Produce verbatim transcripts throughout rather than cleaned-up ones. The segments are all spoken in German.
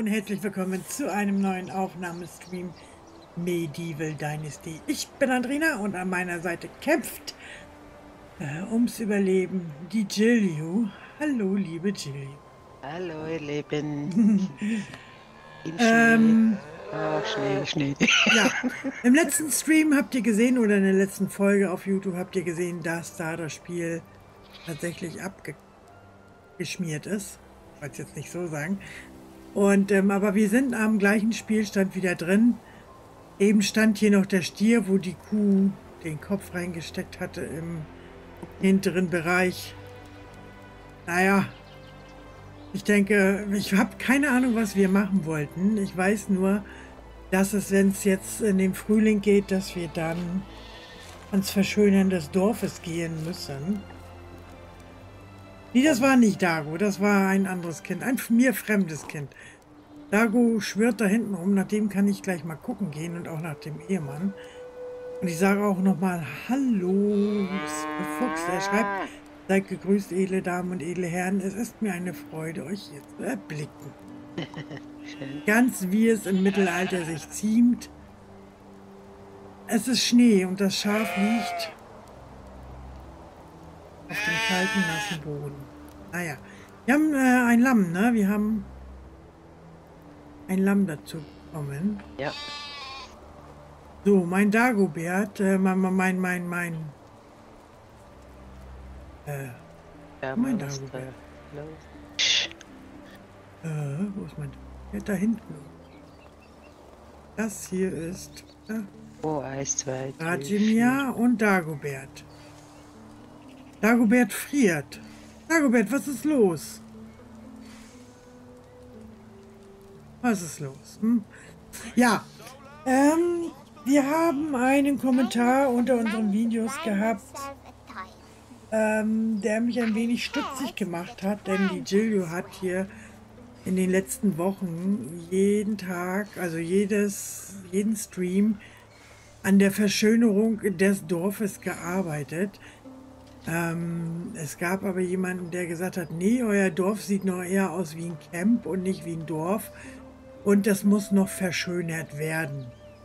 herzlich willkommen zu einem neuen Aufnahmestream Medieval Dynasty. Ich bin Andrina und an meiner Seite kämpft äh, ums Überleben die Jilju. Hallo, liebe Jilju. Hallo, ihr Lieben. Im Schnee. ähm, oh, Schnee, Schnee. Ja, im letzten Stream habt ihr gesehen, oder in der letzten Folge auf YouTube habt ihr gesehen, dass da das Spiel tatsächlich abgeschmiert ist. Ich wollte es jetzt nicht so sagen. Und, ähm, aber wir sind am gleichen Spielstand wieder drin. Eben stand hier noch der Stier, wo die Kuh den Kopf reingesteckt hatte im hinteren Bereich. Naja, ich denke, ich habe keine Ahnung, was wir machen wollten. Ich weiß nur, dass es, wenn es jetzt in den Frühling geht, dass wir dann ans Verschönern des Dorfes gehen müssen. Nee, das war nicht Dago, das war ein anderes Kind, ein mir fremdes Kind. Dago schwirrt da hinten rum, nach dem kann ich gleich mal gucken gehen und auch nach dem Ehemann. Und ich sage auch nochmal Hallo, Fuchs, er schreibt, seid gegrüßt, edle Damen und edle Herren, es ist mir eine Freude, euch hier zu erblicken. Ganz wie es im Mittelalter sich ziemt. Es ist Schnee und das Schaf liegt auf dem kalten, nassen Boden. Naja, wir haben äh, ein Lamm, ne? Wir haben ein Lamm dazu bekommen. Ja. So, mein Dagobert, äh, mein, mein, mein, mein, äh, ja mein Dagobert. Äh, wo ist mein Dagobert? Da hinten. Das hier ist äh, oh, eins, zwei, drei, Rajimia und Dagobert. Dagobert friert. Dagobert, was ist los? Was ist los? Hm? Ja, ähm, wir haben einen Kommentar unter unseren Videos gehabt, ähm, der mich ein wenig stutzig gemacht hat, denn die Jilju hat hier in den letzten Wochen jeden Tag, also jedes, jeden Stream an der Verschönerung des Dorfes gearbeitet. Ähm, es gab aber jemanden, der gesagt hat, nee, euer Dorf sieht noch eher aus wie ein Camp und nicht wie ein Dorf. Und das muss noch verschönert werden.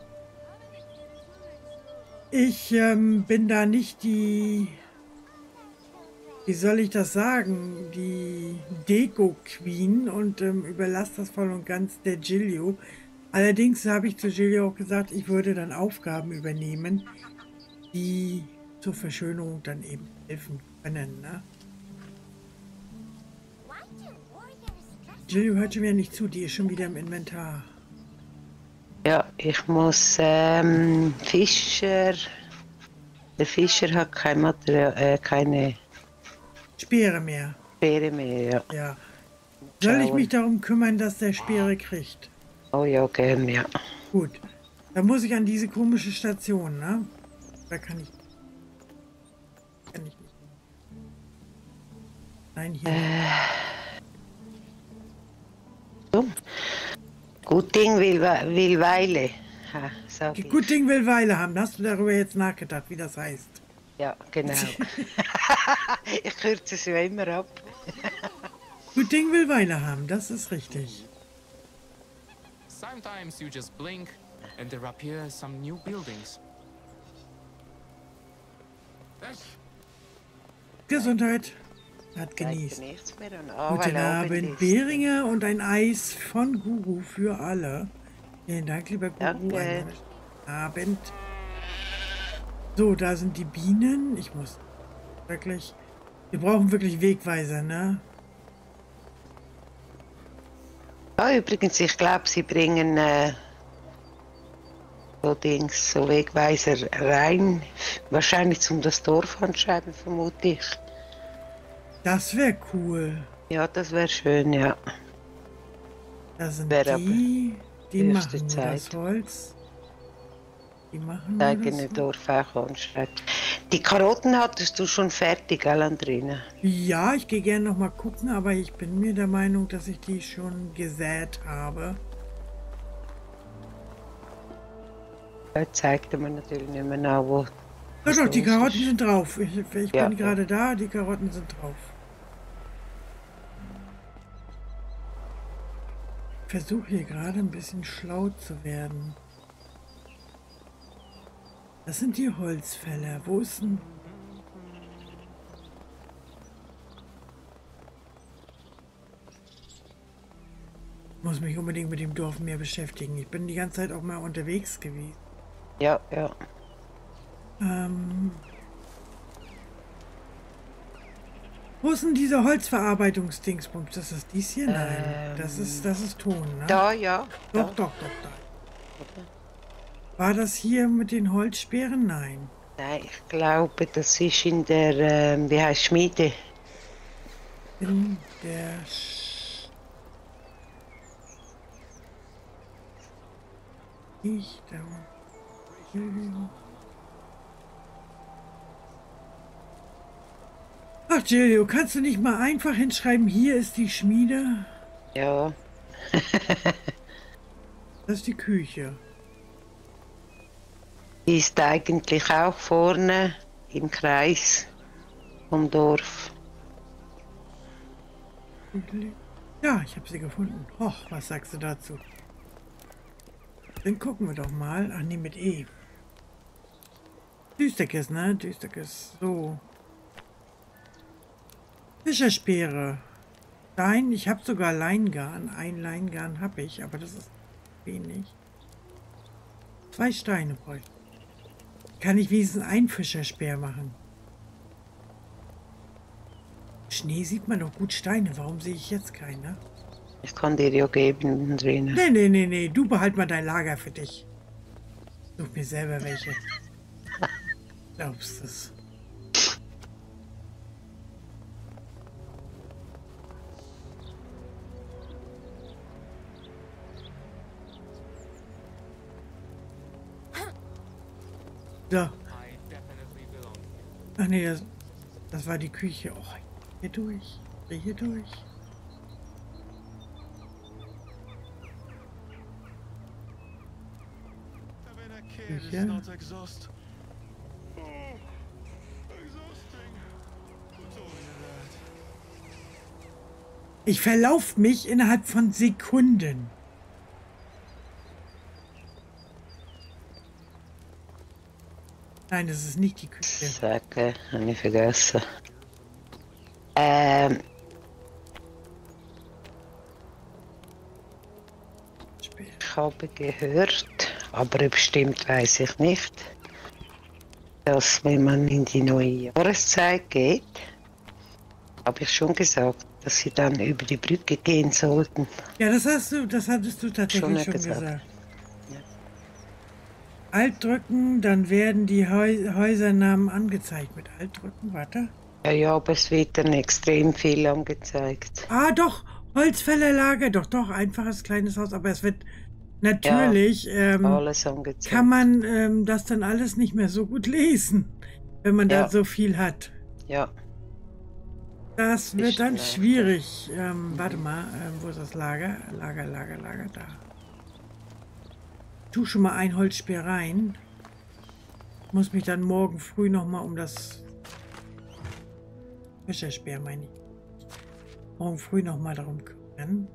Ich ähm, bin da nicht die, wie soll ich das sagen, die Deko-Queen und ähm, überlasse das voll und ganz der Jilju. Allerdings habe ich zu Jilju auch gesagt, ich würde dann Aufgaben übernehmen, die zur Verschönerung dann eben helfen können. Ne? Jilju hört schon wieder nicht zu, die ist schon wieder im Inventar. Ja, ich muss ähm, Fischer. Der Fischer hat kein Material, äh, keine Speere mehr. Speere mehr, ja. Ja. Soll ich mich darum kümmern, dass der Speere kriegt? Oh ja, gern, ja. Gut. Dann muss ich an diese komische Station, ne? Da kann ich. Kann ich nicht. Nein, hier. Äh, so. Gut Ding will, will Weile. Ha, sag ich. Gut Ding will Weile haben. Hast du darüber jetzt nachgedacht, wie das heißt? Ja, genau. Ich kürze es ja immer ab. Gut Ding will Weile haben, das ist richtig. Sometimes you just blink and there appear some new buildings. Gesundheit. Hat genießt. Mehr oh, Guten Abend, Beringer und ein Eis von Guru für alle. Vielen Dank, lieber Guru. Guten Abend. So, da sind die Bienen. Ich muss wirklich... Wir brauchen wirklich Wegweiser, ne? Ah, übrigens, ich glaube, sie bringen äh, so Dings, so Wegweiser rein. Wahrscheinlich zum das Dorf anschreiben, vermute ich. Das wäre cool. Ja, das wäre schön, ja. Da sind wär die, die machen nur Zeit. das Holz. Die machen das nur das Dorf auch anschreiben. Die Karotten hattest du schon fertig, gell, Andrina? Ja, ich gehe gerne noch mal gucken, aber ich bin mir der Meinung, dass ich die schon gesät habe. Da zeigte man natürlich nicht mehr nach, wo... Ja doch, die Karotten sind drauf. Ich, ich ja. bin gerade da, die Karotten sind drauf. Ich versuche hier gerade ein bisschen schlau zu werden. Das sind die Holzfäller. Wo ist denn... Ich muss mich unbedingt mit dem Dorf mehr beschäftigen. Ich bin die ganze Zeit auch mal unterwegs gewesen. Ja, ja. Ähm... Wo ist denn diese Holzverarbeitungsdingsbums? Das ist dies hier? Nein. Ähm, das ist, das ist Ton, ne? Da, ja. Doch, Da. doch, doch, da. War das hier mit den Holzsperren? Nein. Nein, ich glaube, das ist in der, ähm, wie heißt Schmiede? In der... Sch ich da... Ach, Giulio, kannst du nicht mal einfach hinschreiben, hier ist die Schmiede? Ja. Das ist die Küche. Die ist eigentlich auch vorne im Kreis vom Dorf. Ja, ich habe sie gefunden. Och, was sagst du dazu? Dann gucken wir doch mal. Ach nee, mit E. Düsterkes, ne? Düsterkes. So. Fischerspeere. Stein. Ich habe sogar Leingarn. Ein Leingarn habe ich, aber das ist wenig. Zwei Steine bräuchte ich. Kann ich wenigstens einen Fischerspeer machen? Schnee sieht man doch gut Steine. Warum sehe ich jetzt keine? Ich kann dir ja geben drinnen. Nee, nee, nee, nee. Du behalt mal dein Lager für dich. Such mir selber welche. Glaubst du es? So. I definitely belong here. Ach nee, das, das war die Küche. Oh, hier durch. Hier durch. Küche. Ich verlauf mich innerhalb von Sekunden. Nein, das ist nicht die Küche. Sage, habe ich vergessen. Ähm, ich habe gehört, aber bestimmt weiß ich nicht, dass wenn man in die neue Jahreszeit geht, habe ich schon gesagt, dass sie dann über die Brücke gehen sollten. Ja, das hast du, das hattest du tatsächlich Schon schon, gesagt. gesagt. Ja. Alt drücken, dann werden die Häu Häusernamen angezeigt mit Alt drücken. Warte. Ja, ja, aber es wird dann extrem viel angezeigt. Ah, doch, Holzfällerlager, doch, doch, einfaches kleines Haus, aber es wird natürlich, ähm, Alles angezeigt. kann man ähm, das dann alles nicht mehr so gut lesen, wenn man Ja. da so viel hat. Ja, Das wird Ist dann leichter. schwierig. Ähm, warte mal, ähm, wo ist das Lager? Lager, Lager, Lager, da. Tu schon mal ein Holzspeer rein. Muss mich dann morgen früh noch mal um das Fischerspeer, meine ich. Morgen früh noch mal darum kümmern.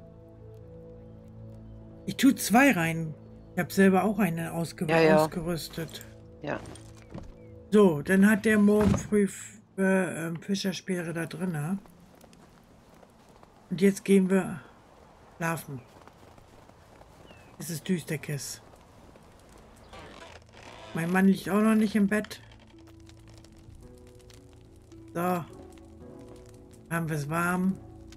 Ich tue zwei rein. Ich habe selber auch eine ausge Ja, ja. ausgerüstet. ja. So, dann hat der morgen früh äh, ähm, Fischerspeere da drin. Ne? Und jetzt gehen wir schlafen. Es ist Düsterkes. Mein Mann liegt auch noch nicht im Bett. So. Haben wir es warm.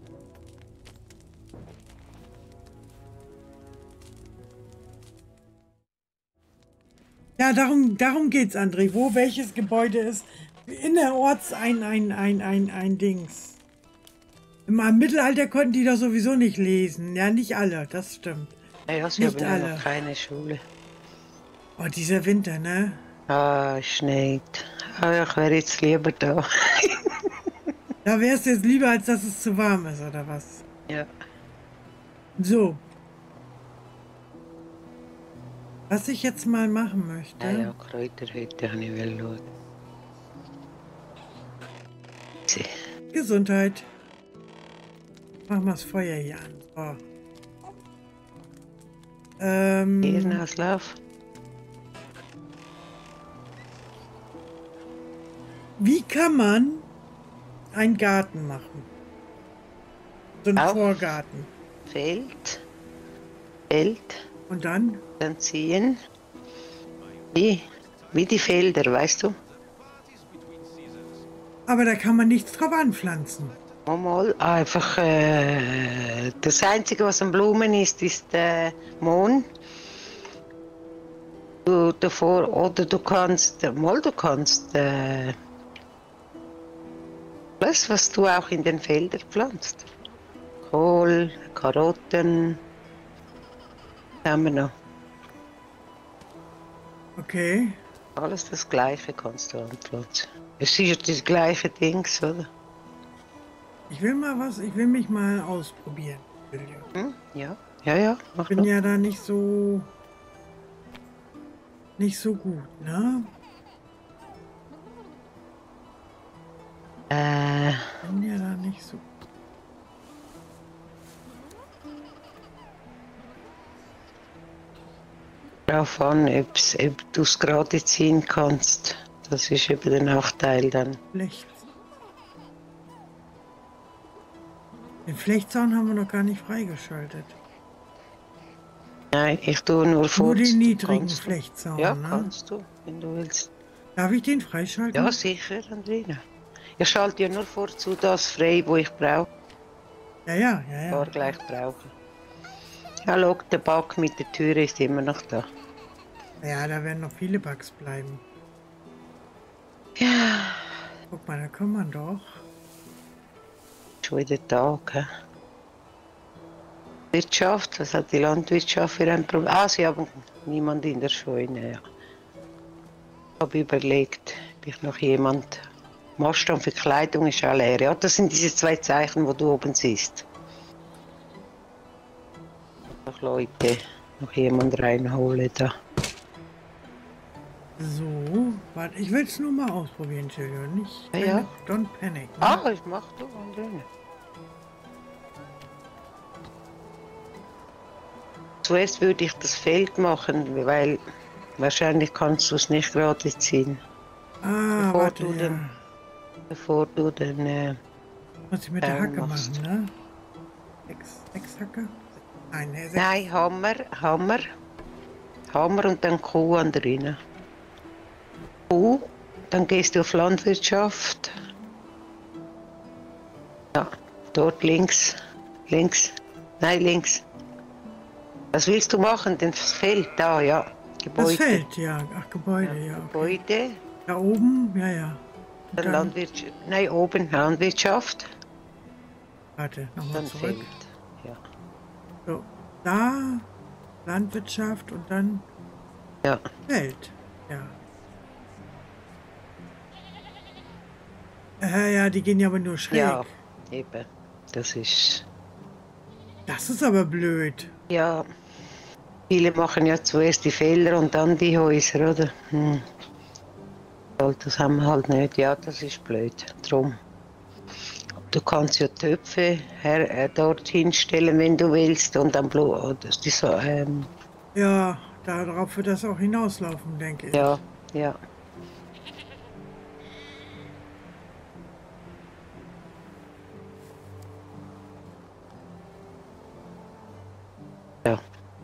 Ja, darum, darum geht's, André. Wo welches Gebäude ist innerorts ein, ein, ein, ein, ein Dings. Im Mittelalter konnten die doch sowieso nicht lesen. Ja, nicht alle, das stimmt. Ja, ja, sie Nicht haben ja alle. noch keine Schule. Oh, dieser Winter, ne? Ah, es schneit. Ah, ich wäre jetzt lieber da. Da wär's jetzt lieber, als dass es zu warm ist, oder was? Ja. So. Was ich jetzt mal machen möchte. Ja, ja, Kräuter heute habe ich will schauen. Sie. Gesundheit. Machen wir das Feuer hier an. So. Ähm, Hirnauslauf. wie kann man einen Garten machen? So einen Auf. Vorgarten. Feld. Feld. Und dann? Dann ziehen. Wie? Wie die Felder, weißt du? Aber da kann man nichts drauf anpflanzen. Mal einfach, äh, das Einzige, was an Blumen ist, ist der Mohn. Du davor, oder du kannst, mal du kannst, äh, alles, was du auch in den Feldern pflanzt. Kohl, Karotten, was haben wir noch? Okay. Alles das Gleiche kannst du anpflanzen. Es ist ja das gleiche Dings, oder? Ich will mal was, ich will mich mal ausprobieren. Julia. Hm? Ja, ja, ja, mach Ich bin doch. ja da nicht so, nicht so gut, ne? Äh, Ich bin ja da nicht so. darauf an, ob's, ob du es gerade ziehen kannst. Das ist eben der Nachteil dann. Flecht. Den Flechtzaun haben wir noch gar nicht freigeschaltet. Nein, ich tue nur vor. Nur den niedrigen Kannst du. Flechtzaun, Ja, ne? kannst du, wenn du willst. Darf ich den freischalten? Ja, sicher, Andrina. Ich schalte ja nur vorzu das frei, wo ich brauche. Ja, ja, ja, ja. Gar gleich brauche. Ja, schau, der Bug mit der Tür ist immer noch da. Ja, da werden noch viele Bugs bleiben. Ja, Guck mal, da kann man doch. schon wieder Tag. He? Wirtschaft, was hat die Landwirtschaft für ein Problem? Ah, sie haben niemand in der Scheune. Ja. Ich habe überlegt, ob ich noch jemand. Mast und Verkleidung ist auch leer. Ja, das sind diese zwei Zeichen, die du oben siehst. Noch Leute, noch jemand reinholen da. So, warte, ich will es nur mal ausprobieren, Julia. Nicht. Ja, ja. Don't panic. Ne? Ah, ich mach du, Andrina. Zuerst würde ich das Feld machen, weil wahrscheinlich kannst du es nicht gerade ziehen. Ah, Bevor warte, du ja. den- Bevor du den. Äh, Muss ich mit der Baum Hacke machst. machen, ne? Sechs, sechs Hacke? Nein, ne, sechs. nein, Hammer, Hammer. Hammer und dann Kuh an drinnen. Kuh, dann gehst du auf Landwirtschaft. Ja, dort links. Links. Nein, links. Was willst du machen? Das Feld da, ja. Gebäude. Das Feld, ja. Ach, Gebäude, ja. Okay. Gebäude. Da oben, ja, ja. Und Dann dann, Landwirtschaft. Nein, oben Landwirtschaft. warte, nochmal Dann zurück. Feld. Ja. So, da Landwirtschaft und dann Ja. Feld, ja. Äh, ja, die gehen ja aber nur schräg. Ja, eben. Das ist. Das ist aber blöd. Ja. Viele machen ja zuerst die Felder und dann die Häuser, oder? Hm. Das haben wir halt nicht. Ja, das ist blöd. Drum. Du kannst ja Töpfe her, äh, dorthin stellen, wenn du willst, und dann Blut. Oder die so, ähm, Ja, darauf wird das auch hinauslaufen, denke ich. ja, ja. Ja.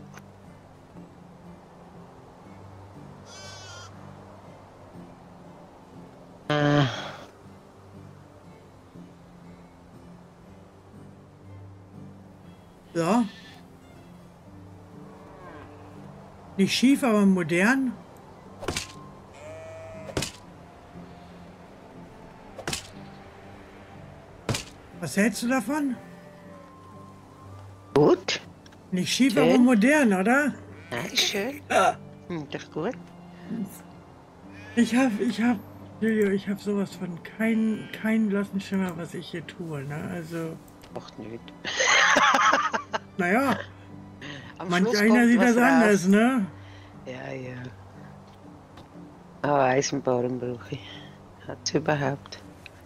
Äh, So. Nicht schief, aber modern. Was hältst du davon? gut. Nicht schief, Schön. aber modern, oder? Nein, schön. Hm, das ist gut. Ich hab, ich hab, Julio, ich hab sowas von kein, kein blassen Schimmer, was ich hier tue, ne? Also, Macht nichts. naja, Am manch Schluss einer kommt sieht was das raus. anders, ne? Ja, ja. Ah, Eisenbahn brauche ich. Hat's überhaupt?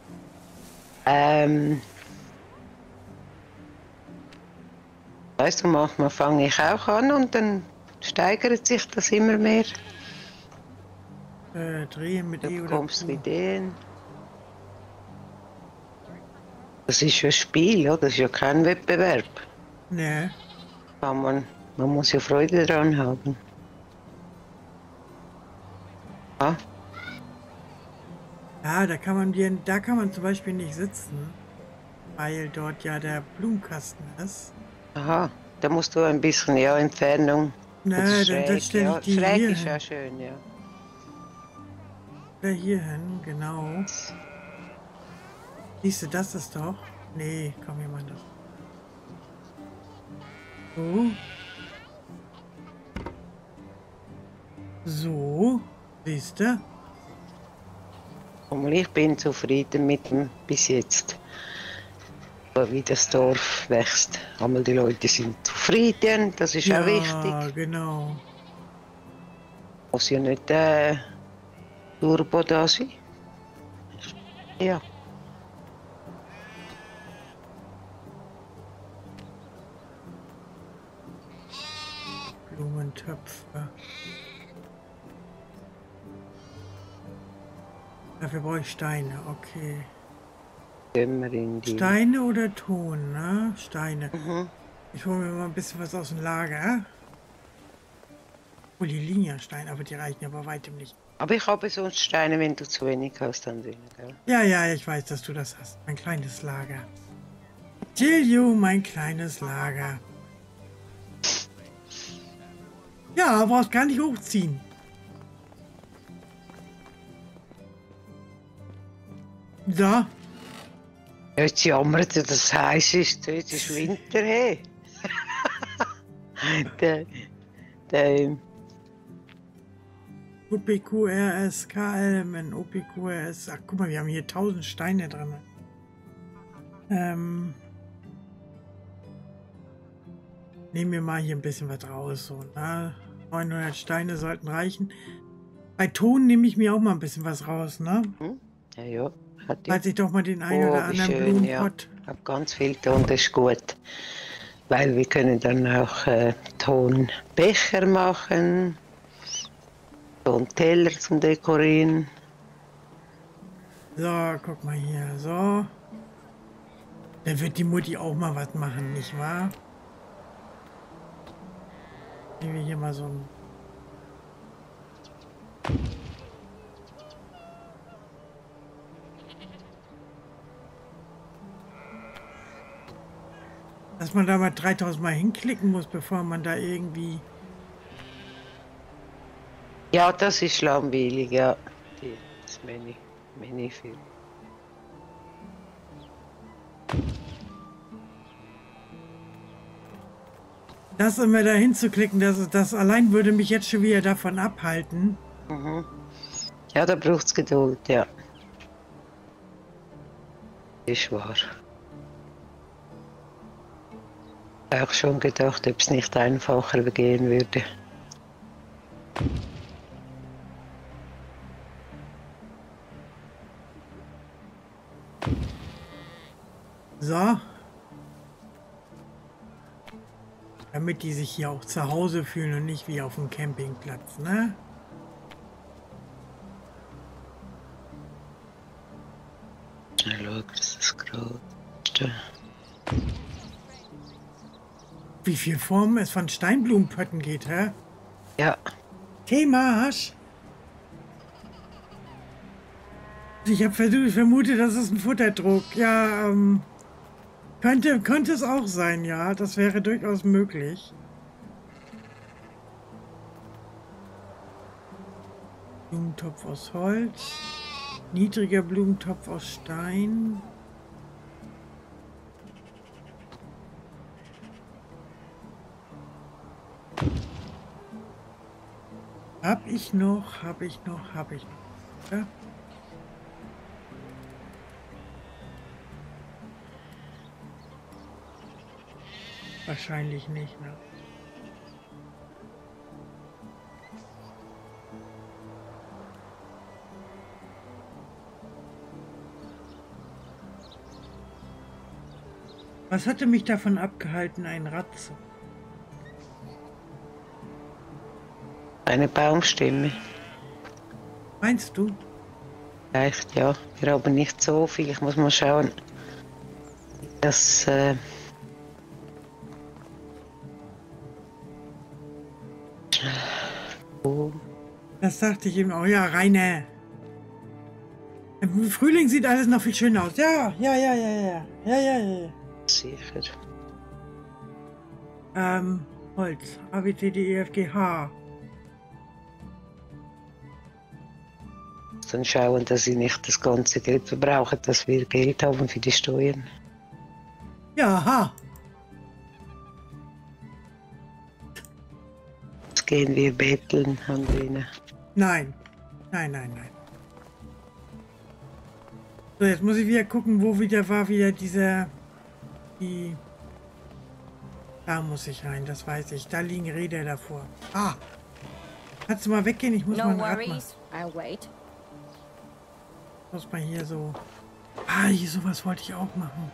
Ähm. Weißt du, manchmal fange ich auch an und dann steigert sich das immer mehr. Äh, drehen mit Du E oder bekommst Q. Ideen. Das ist ja ein Spiel, oder? Das ist ja kein Wettbewerb. Ne. Kann man, man muss ja Freude daran haben. Ja, Ja, da kann man dir, da kann man zum Beispiel nicht sitzen, weil dort ja der Blumenkasten ist. aha. Da musst du ein bisschen, ja, Entfernung. Na, Oder dann, dann schräg, stelle ich ja. die Schräg hier ist ja hin. schön, ja. Oder hier hin, genau. Siehst du, das ist doch. Nee, komm, wir machen das. So. So. Siehst du? Und ich bin zufrieden mit dem bis jetzt. Wie das Dorf wächst. Einmal die Leute sind zufrieden, das ist Ja, auch wichtig. genau. Muss ja nicht äh, Turbo da sein. Ja. Blumentöpfe. Dafür brauche ich Steine, okay. Gehen wir in die. Steine oder Ton, ne? Steine. Mhm. Ich hole mir mal ein bisschen was aus dem Lager. Oh, die liegen ja Steine, aber die reichen ja bei weitem nicht. Aber ich habe sonst Steine, wenn du zu wenig hast, dann sind, gell? Ja, ja, ich weiß, dass du das hast. Mein kleines Lager. Jilju, mein kleines Lager. Ja, brauchst gar nicht hochziehen. So. Jetzt jammert er, dass es heiß ist. Jetzt ist Winter, hey. der, der, O P Q R S, K L M N, O P Q R S. Ach, guck mal, wir haben hier tausend Steine drin. Ähm. Nehmen wir mal hier ein bisschen was raus. So, ne? neunhundert Steine sollten reichen. Bei Ton nehme ich mir auch mal ein bisschen was raus, ne? hm? Ja, ja. Hat ja. Falls ich doch mal den einen Oh, oder wie anderen schön, ja. Blumenpott. Ich habe ganz viel Ton, das ist gut. Weil wir können dann auch äh, Tonbecher machen, Tonteller zum Dekorieren. So, guck mal hier. So. Dann wird die Mutti auch mal was machen, nicht wahr? Nehmen wir hier mal so ein. Dass man da mal dreitausend Mal hinklicken muss, bevor man da irgendwie. Ja, das ist langweilig, ja. Die, das Menü, Menü für. Das immer da hinzuklicken, das, das allein würde mich jetzt schon wieder davon abhalten. Mhm. Ja, da braucht es Geduld, ja. Ist wahr. Ich habe auch schon gedacht, ob es nicht einfacher gehen würde. So. Damit die sich hier auch zu Hause fühlen und nicht wie auf dem Campingplatz, ne? Ja, schau, das ist gerade. Wie viel Formen es von Steinblumenpötten geht, hä? Ja. Themasch! Ich habe versucht, vermutet, das ist ein Futterdruck. Ja, ähm, könnte, könnte es auch sein, ja. Das wäre durchaus möglich. Blumentopf aus Holz. Niedriger Blumentopf aus Stein. Hab ich noch, hab ich noch, hab ich noch. Ja? Wahrscheinlich nicht, ne? Was hatte mich davon abgehalten, ein Rad zu? eine Baumstimme. Meinst du? Vielleicht ja. Wir haben nicht so viel. Ich muss mal schauen. Das. Äh, oh. Das dachte ich eben auch. Ja, Rainer. Im Frühling sieht alles noch viel schöner aus. Ja, ja, ja, ja, ja. Ja, ja, ja. ja. Sicher. Ähm, Holz. A, B, C, D, E, F, G, H. Dann schauen, dass sie nicht das ganze Geld verbrauchen, dass wir Geld haben für die Steuern. Ja, H. Jetzt gehen wir betteln, Andrina. Nein. Nein, nein, nein. So, jetzt muss ich wieder gucken, wo wieder war wieder dieser... Die... Da muss ich rein, das weiß ich. Da liegen Räder davor. Ah! Kannst du mal weggehen? Ich muss No mal ein Rad machen. worries, I'll wait. Muss mal hier so... Ah, hier sowas wollte ich auch machen.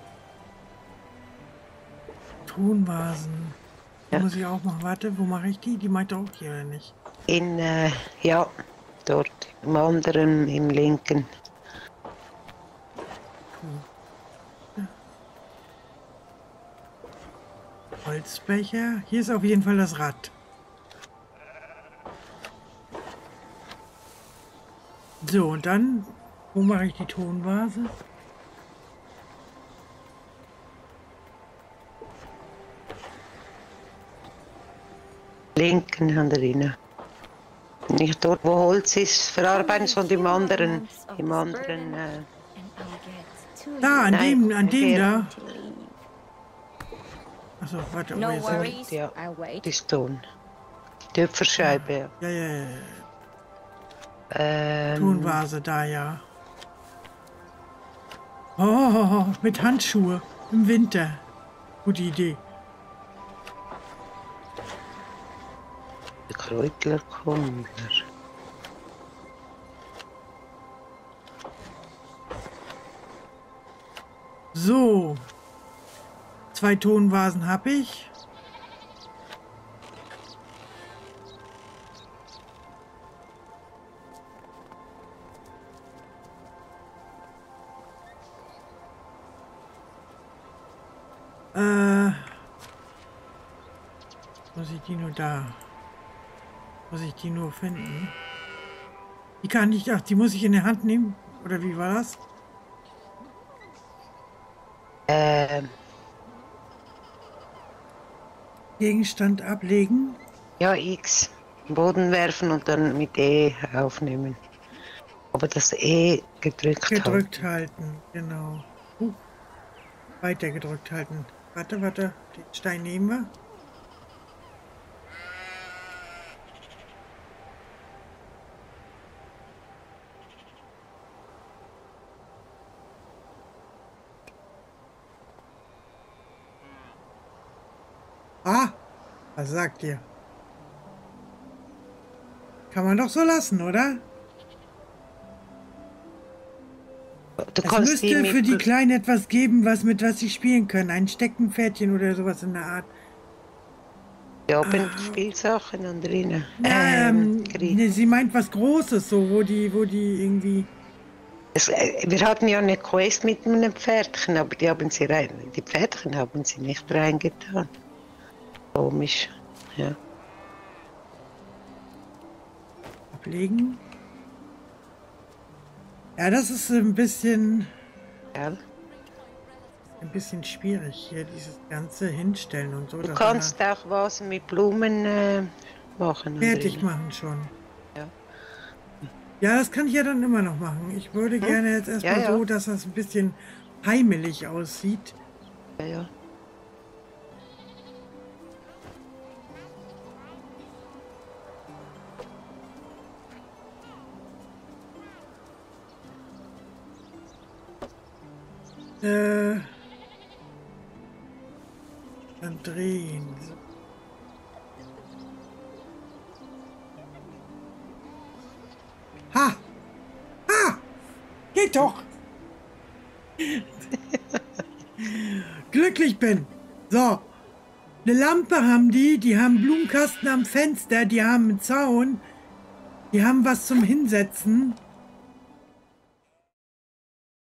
Tonvasen. Ja. Muss ich auch machen. Warte, wo mache ich die? Die meinte auch hier, oder nicht? In, äh, ja, dort, im anderen, im linken. Holzbecher. Hier ist auf jeden Fall das Rad. So, und dann, wo mache ich die Tonvase? Linken, Andrina. Nicht dort, wo Holz ist, verarbeiten, sondern im anderen, im anderen, äh, And I'll get to Da, an Nein, dem, an dem da. Gerd. Achso, warte. No Oh, jetzt- worries, Ja. I'll wait. die Ton. Die Töpferscheibe, ja. ja, ja, ja. Ähm, Tonvase, da, ja. Oh, mit Handschuhe im Winter. Gute Idee. der Kräutler kommt. So. Zwei Tonvasen habe ich. Äh, muss ich die nur da? Muss ich die nur finden? Die kann ich, ach, die muss ich in der Hand nehmen? Oder wie war das? Ähm, Gegenstand ablegen. ja, X. Im Boden werfen und dann mit E aufnehmen. Aber das E gedrückt, Gedrückt halten, genau. Uh, weiter gedrückt halten. Warte, warte, den Stein nehmen wir. Ah, was sagt ihr? Kann man doch so lassen, oder? Du Es kannst müsste die mit für die Kleinen etwas geben, was mit was sie spielen können. Ein Steckenpferdchen oder sowas in der Art. ja, oben Spielsachen, Andrina. Ähm, Gri- ne, sie meint was Großes, so wo die, wo die irgendwie. es, äh, wir hatten ja eine Quest mit einem Pferdchen, aber die haben sie rein. Die Pferdchen haben sie nicht reingetan. Komisch, ja. Ablegen. Ja, das ist ein bisschen, ja. ein bisschen schwierig hier, dieses ganze Hinstellen und so. Du dass kannst man auch was mit Blumen äh, machen. da fertig Andrina. machen schon. Ja. Ja, das kann ich ja dann immer noch machen. Ich würde gerne jetzt erstmal Ja, ja. so, dass das ein bisschen heimelig aussieht. Ja, ja. Äh, dann drehen. Ha! Ha! Geht doch! Glücklich bin! So, Eine Lampe haben die, die haben Blumenkasten am Fenster, die haben einen Zaun, die haben was zum Hinsetzen.